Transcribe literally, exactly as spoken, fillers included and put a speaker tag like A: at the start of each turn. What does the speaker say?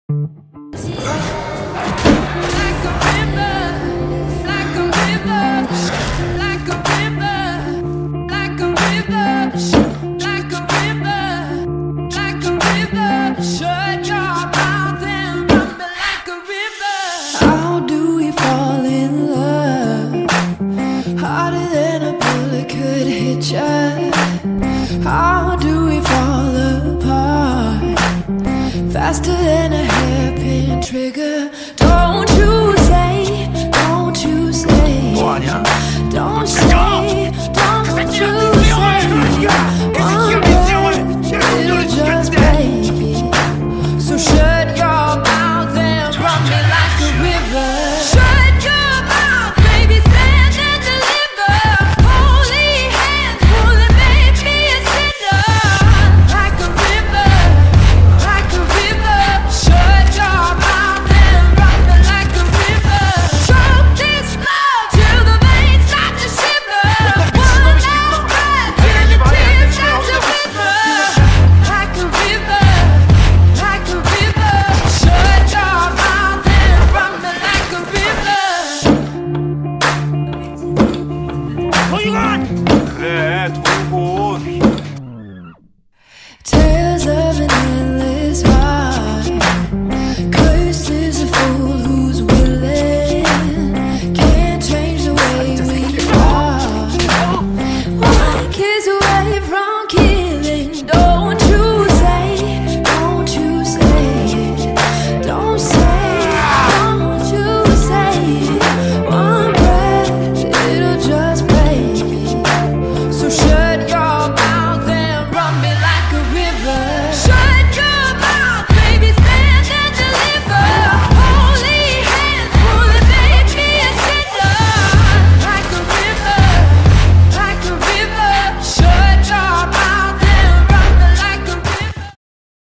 A: How do we fall apart faster than a hairpin trigger? Don't you say, don't you say, don't say, don't you say, one word, little just baby. So shut